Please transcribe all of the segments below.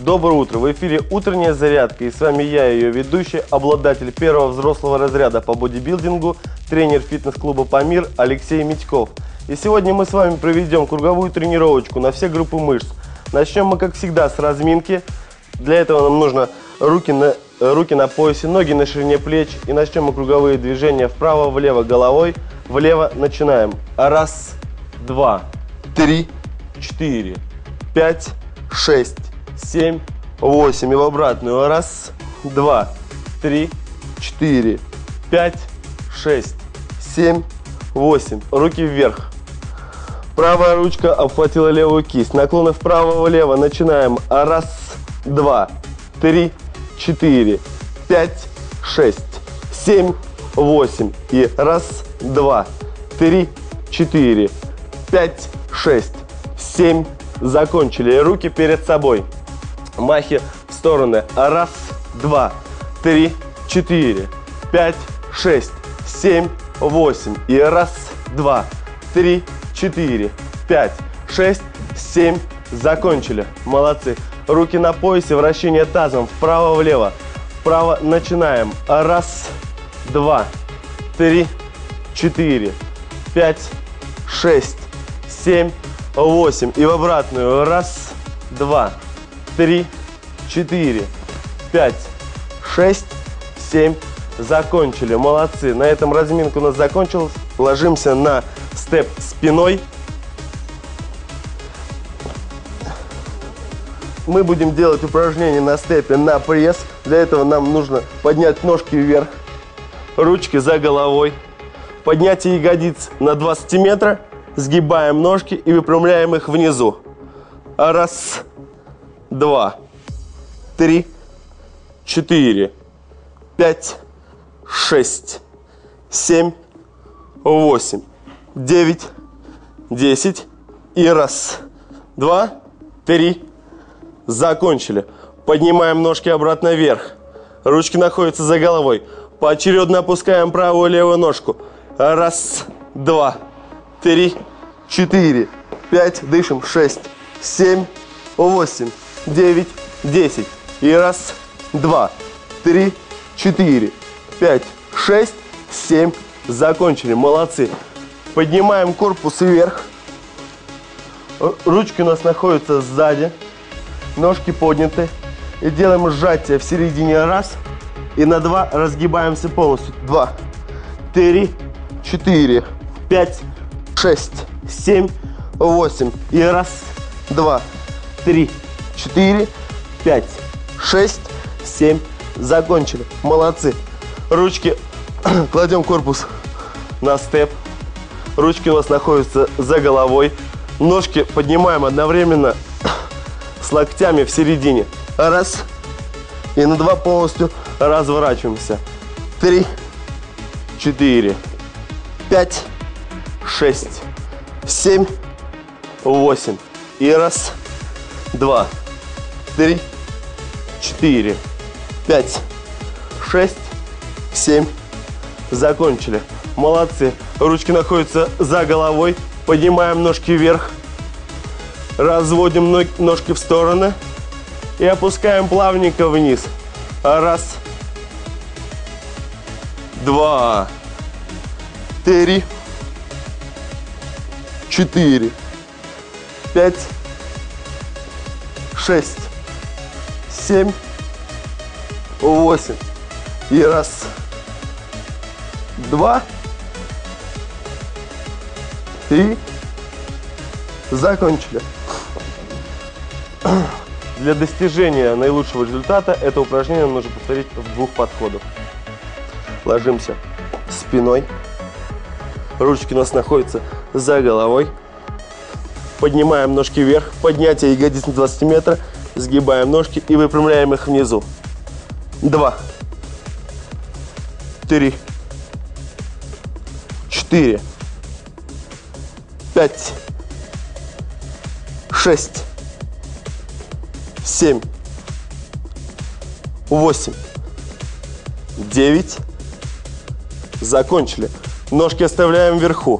Доброе утро! В эфире утренняя зарядка, и с вами я, ее ведущий, обладатель первого взрослого разряда по бодибилдингу, тренер фитнес-клуба «Памир» Алексей Митьков. И сегодня мы с вами проведем круговую тренировочку на все группы мышц. Начнем мы, как всегда, с разминки. Для этого нам нужно руки на поясе, ноги на ширине плеч. И начнем мы круговые движения вправо-влево головой. Влево начинаем. Раз, два, три, 4, 5, 6, 7, 8. И в обратную. Раз, два, три, 4, 5, 6, 7, 8. Руки вверх. Правая ручка обхватила левую кисть. Наклоны вправо-влево. Начинаем. Раз, два, три, 4, 5, 6, 7, 8. И раз, два, три, 4, 5, 6, 7. Закончили. Руки перед собой. Махи в стороны. Раз, два, три, 4, 5, 6, 7, 8. И раз, два, три, 4, 5, 6, 7. Закончили. Молодцы. Руки на поясе. Вращение тазом вправо-влево. Вправо начинаем. Раз, два, три, 4, 5, 6, 7, 8. И в обратную. Раз, два, три, 4, 5, 6, 7. Закончили. Молодцы. На этом разминка у нас закончилась. Ложимся на степ спиной. Мы будем делать упражнение на степе на пресс. Для этого нам нужно поднять ножки вверх, ручки за головой. Поднятие ягодиц на 2 сантиметра. Сгибаем ножки и выпрямляем их внизу. Раз, два, три, 4, 5, 6, 7, 8, 9, 10. И раз, два, три. Закончили. Поднимаем ножки обратно вверх. Ручки находятся за головой. Поочередно опускаем правую и левую ножку. Раз, два, три, 4, 5. Дышим. 6, 7, 8, 9, 10. И раз, два, три, 4, 5, 6, 7. Закончили. Молодцы. Поднимаем корпус вверх. Ручки у нас находятся сзади. Ножки подняты. И делаем сжатие в середине. Раз. И на 2 разгибаемся полностью. 2, 3, 4, 5, 6, 7, 8. И раз, два, три, 4, 5, 6, 7. Закончили. Молодцы. Ручки кладем корпус на степ. Ручки у нас находятся за головой. Ножки поднимаем одновременно с локтями в середине. Раз. И на 2 полностью разворачиваемся. 3, 4, 5, 6, 7, 8. И раз, два, три, 4, 5, 6, 7. Закончили. Молодцы. Ручки находятся за головой. Поднимаем ножки вверх. Разводим ножки в стороны. И опускаем плавненько вниз. Раз, два, три, 4, 5, 6, 7, 8. И раз, два, три. Закончили. Для достижения наилучшего результата это упражнение нужно повторить в 2 подходах. Ложимся спиной. Ручки у нас находятся за головой. Поднимаем ножки вверх. Поднятие ягодиц на 2 сантиметра. Сгибаем ножки и выпрямляем их внизу. 2, 3, 4, 5, 6, 7, 8, 9. Закончили. Ножки оставляем вверху.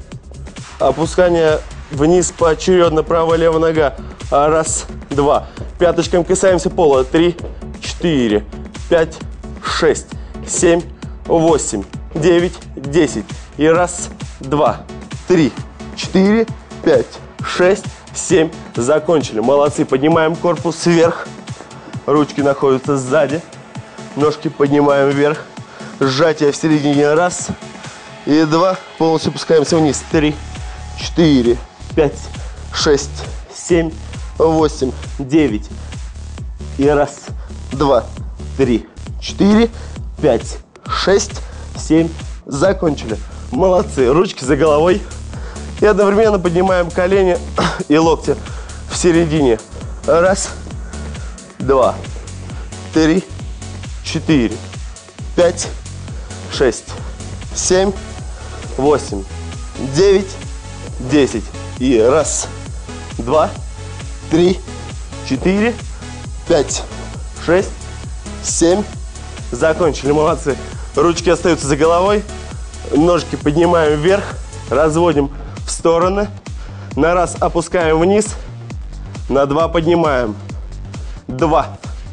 Опускание вниз поочередно. Правая, левая нога. Раз, два. Пяточками касаемся пола. 3, 4, 5, 6, 7, 8, 9, 10. И раз, два, 3, 4, 5, 6, 7. Закончили. Молодцы. Поднимаем корпус вверх. Ручки находятся сзади. Ножки поднимаем вверх. Сжатие в середине. Раз и два. Полностью опускаемся вниз. 3, 4, 5, 6, 7, 8, 9. И раз, два, 3, 4, 5, 6, 7. Закончили. Молодцы. Ручки за головой. И одновременно поднимаем колени и локти в середине. Раз, два, 3, 4, 5, 6, 7, 8, 9, 10. И раз, два, 3, 4, 5, 6, 7. Закончили. Молодцы. Ручки остаются за головой. Ножки поднимаем вверх. Разводим в стороны. На раз опускаем вниз. На два поднимаем. 2,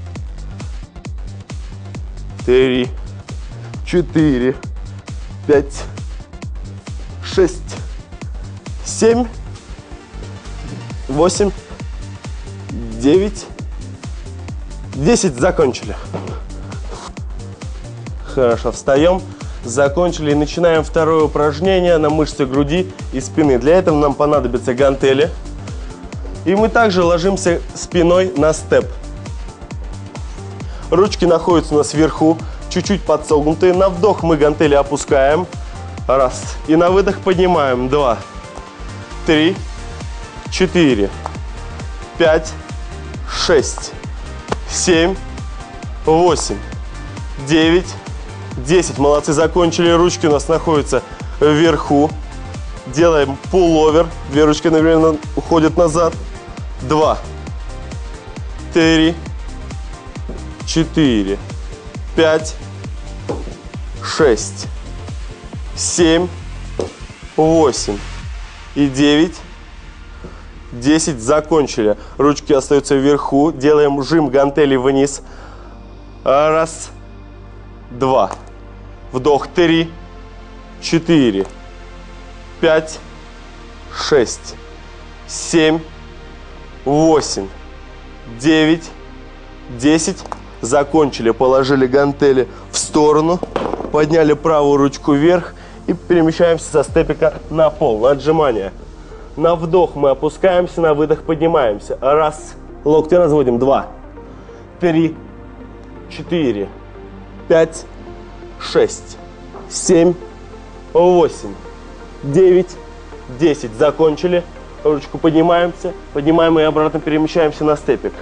3, 4, 5, 6, 7, 8, 9, 10. Закончили. Хорошо, встаем. Закончили и начинаем второе упражнение на мышцы груди и спины. Для этого нам понадобятся гантели. И мы также ложимся спиной на степ. Ручки находятся у нас вверху, чуть-чуть подсогнутые. На вдох мы гантели опускаем. Раз. И на выдох поднимаем. 2, 3, 4, 5, 6, 7, 8, 9, 10. Молодцы, закончили. Ручки у нас находятся вверху. Делаем пуловер. Две ручки одновременно уходят назад. 2, 3, 4, 5, 6, 7, 8 и 9, 10. Закончили. Ручки остаются вверху. Делаем жим гантелей вниз. Раз, два. Вдох. 3, 4, 5, 6, 7, 8, 9, 10. Закончили. Положили гантели в сторону. Подняли правую ручку вверх. И перемещаемся со степика на пол. На отжимание. На вдох мы опускаемся, на выдох поднимаемся. Раз. Локти разводим. 2, 3, 4, 5, 6, 7, 8, 9, 10. Закончили. Ручку поднимаемся. Поднимаем и обратно перемещаемся на степик.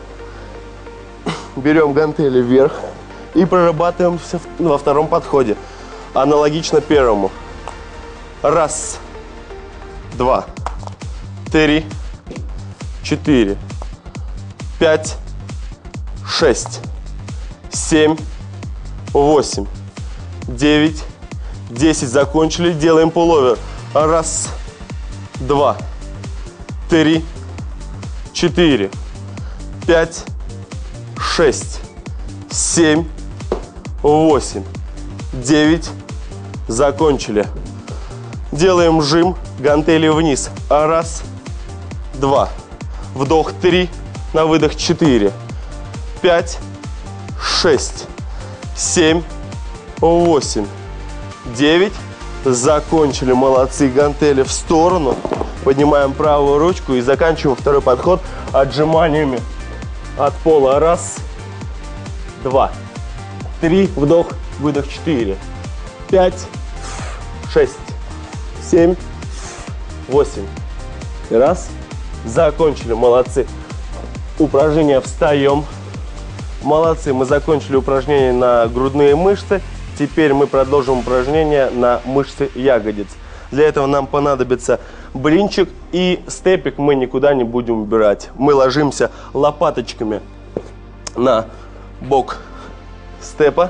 Берем гантели вверх и прорабатываемся во втором подходе. Аналогично первому. Раз, два, 3, 4, 5, 6, 7, 8, 9, 10. Закончили. Делаем пуловер. Раз, два, 3, 4, 5, 6, 7, 8, 9. Закончили. Делаем жим гантели вниз. Раз, два. Вдох 3. На выдох 4, 5, 6, 7, 8, 9. Закончили. Молодцы. Гантели в сторону. Поднимаем правую ручку и заканчиваем второй подход отжиманиями от пола. Раз, два, 3. Вдох, выдох 4, 5, 6, 7, 8. Раз. Закончили. Молодцы. Упражнение встаем. Молодцы. Мы закончили упражнение на грудные мышцы. Теперь мы продолжим упражнение на мышцы ягодиц. Для этого нам понадобится блинчик и степик мы никуда не будем убирать. Мы ложимся лопаточками на бок степа.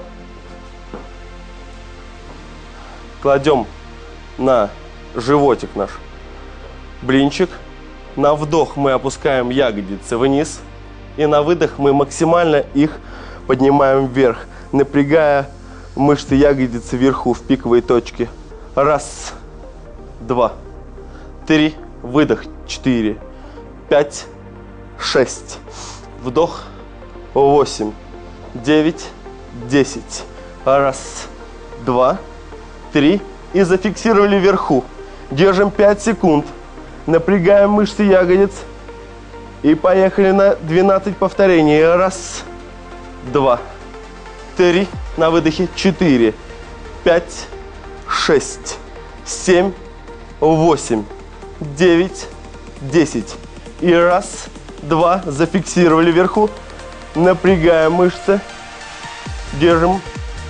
Кладем на животик наш блинчик. На вдох мы опускаем ягодицы вниз. И на выдох мы максимально их поднимаем вверх, напрягая мышцы ягодицы вверху в пиковой точке. Раз, два, три, выдох, 4, 5, 6, вдох, 8, 9, 10. Раз, два, три. И зафиксировали вверху. Держим 5 секунд. Напрягаем мышцы ягодиц. И поехали на 12 повторений. Раз, два, три. На выдохе 4, 5, 6, 7, 8, 9, 10. И раз, два. Зафиксировали вверху. Напрягаем мышцы. Держим.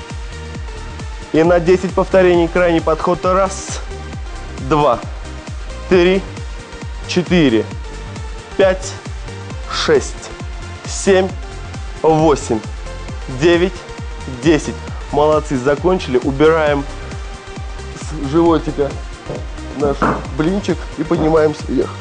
И на 10 повторений крайний подход. Раз, два, три, 4, 5, 6, 7, 8, 9, 10. Молодцы, закончили. Убираем с животика наш блинчик и поднимаемся вверх.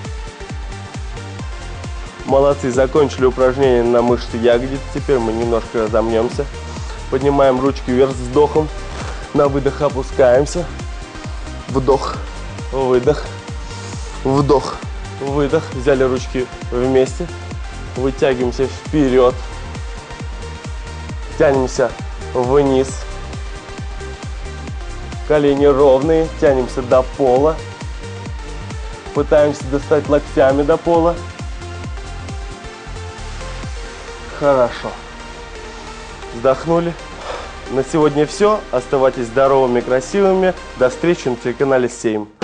Молодцы, закончили упражнение на мышцы ягодиц. Теперь мы немножко разомнемся. Поднимаем ручки вверх с вдохом. На выдох опускаемся. Вдох, выдох, вдох, выдох. Взяли ручки вместе. Вытягиваемся вперед. Тянемся вниз. Колени ровные. Тянемся до пола. Пытаемся достать локтями до пола. Хорошо. Вздохнули. На сегодня все. Оставайтесь здоровыми и красивыми. До встречи на телеканале 7.